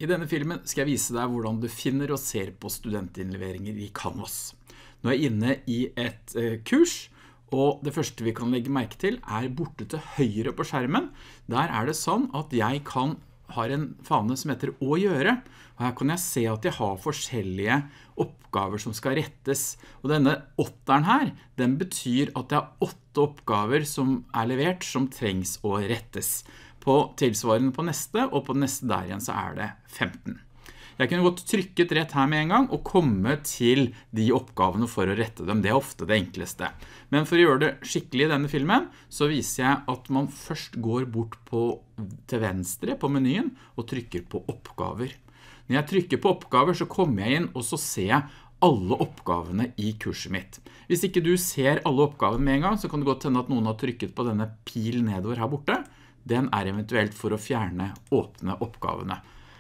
I denne filmen skal jeg vise deg hvordan du finner og ser på studentinnleveringer i Canvas. Nå er jeg inne i et kurs, og det første vi kan legge merke til er borte til høyre på skjermen. Der er det sånn at jeg har en fane som heter «Å gjøre», og her kan jeg se at jeg har forskjellige oppgaver som skal rettes. Og denne 8-eren her, den betyr at det er 8 oppgaver som er levert som trengs å rettes. På tilsvarende på neste, og på neste der igjen så er det 15. Jeg kunne godt trykket rett her med en gang og komme til de oppgavene for å rette dem. Det er ofte det enkleste. Men for å gjøre det skikkelig i denne filmen, så viser jeg at man først går bort til venstre på menyen og trykker på oppgaver. Når jeg trykker på oppgaver så kommer jeg inn og så ser jeg alle oppgavene i kurset mitt. Hvis ikke du ser alle oppgavene med en gang, så kan det godt hende at noen har trykket på denne pil nedover her borte. Den er eventuelt for å fjerne åpne oppgavene.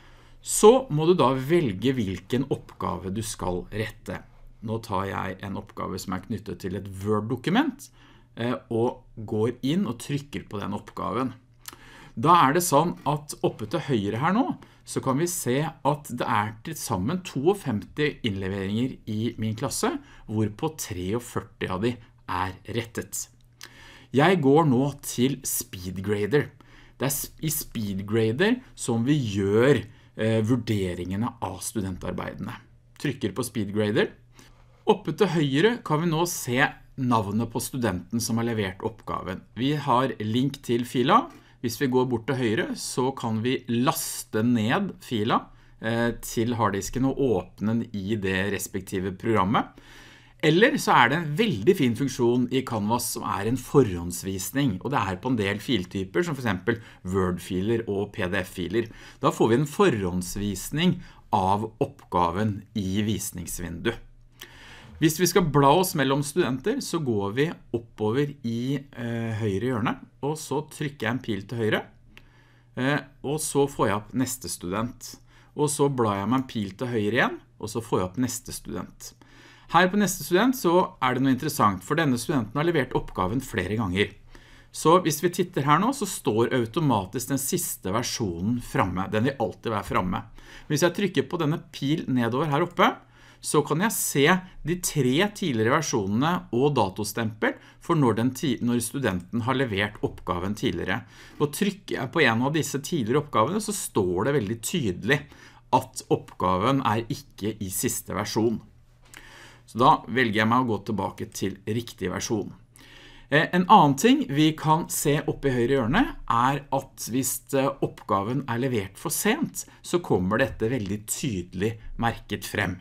Så må du da velge hvilken oppgave du skal rette. Nå tar jeg en oppgave som er knyttet til et Word-dokument, og går inn og trykker på den oppgaven. Da er det sånn at oppe til høyre her nå, så kan vi se at det er til sammen 52 innleveringer i min klasse, hvorpå 43 av de er rettet. Jeg går nå til SpeedGrader. Det er i SpeedGrader som vi gjør vurderingene av studentarbeidene. Trykker på SpeedGrader. Oppe til høyre kan vi nå se navnet på studenten som har levert oppgaven. Vi har link til fila. Hvis vi går bort til høyre, så kan vi laste ned fila til harddisken og åpne den i det respektive programmet. Eller så er det en veldig fin funksjon i Canvas som er en forhåndsvisning, og det er på en del filtyper som for eksempel Word-filer og PDF-filer. Da får vi en forhåndsvisning av oppgaven i visningsvindu. Hvis vi skal bla oss mellom studenter, så går vi oppover i høyre hjørne, og så trykker jeg en pil til høyre, og så får jeg opp neste student. Og så blar jeg meg en pil til høyre igjen, og så får jeg opp neste student. Her på neste student så er det noe interessant, for denne studenten har levert oppgaven flere ganger. Så hvis vi titter her nå, så står automatisk den siste versjonen fremme. Den vil alltid være fremme. Hvis jeg trykker på denne pil nedover her oppe, så kan jeg se de 3 tidligere versjonene og datostempel for når studenten har levert oppgaven tidligere. Og trykker jeg på en av disse tidligere oppgavene, så står det veldig tydelig at oppgaven er ikke i siste versjon. Så da velger jeg meg å gå tilbake til riktig versjon. En annen ting vi kan se oppe i høyre hjørne er at hvis oppgaven er levert for sent, så kommer dette veldig tydelig merket frem.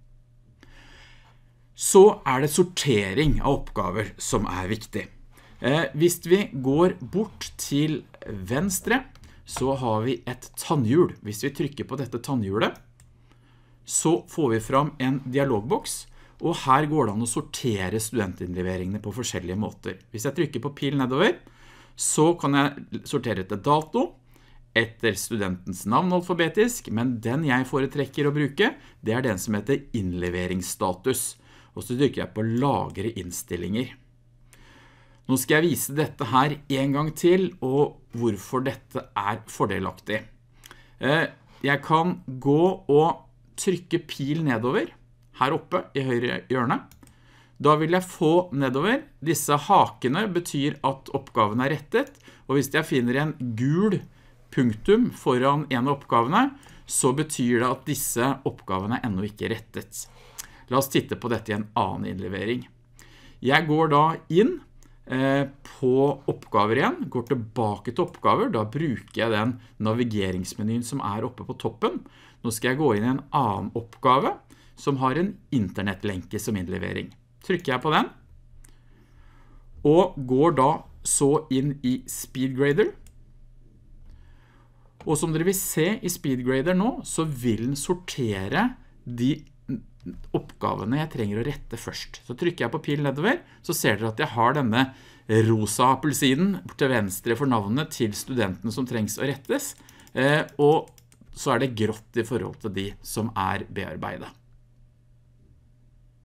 Så er det sortering av oppgaver som er viktig. Hvis vi går bort til venstre, så har vi et tannhjul. Hvis vi trykker på dette tannhjulet, så får vi fram en dialogboks, og her går det an å sortere studentinnleveringene på forskjellige måter. Hvis jeg trykker på pil nedover, så kan jeg sortere etter dato, etter studentens navn alfabetisk, men den jeg foretrekker å bruke, det er den som heter innleveringsstatus. Og så trykker jeg på lagre innstillinger. Nå skal jeg vise dette her en gang til, og hvorfor dette er fordelaktig. Jeg kan gå og trykke pil nedover, her oppe i høyre hjørne. Da vil jeg få nedover. Disse hakene betyr at oppgaven er rettet, og hvis jeg finner en gul punktum foran en av oppgavene, så betyr det at disse oppgavene er ennå ikke rettet. La oss titte på dette i en annen innlevering. Jeg går da inn på oppgaver igjen, går tilbake til oppgaver, da bruker jeg den navigeringsmenyen som er oppe på toppen. Nå skal jeg gå inn i en annen oppgave, som har en internettlenke som innlevering. Trykker jeg på den, og går da så inn i SpeedGrader. Og som dere vil se i SpeedGrader nå, så vil den sortere de oppgavene jeg trenger å rette først. Så trykker jeg på pil nedover, så ser dere at jeg har denne rosa appelsiden til venstre for navnet til studenten som trengs å rettes, og så er det grått i forhold til de som er bearbeidet.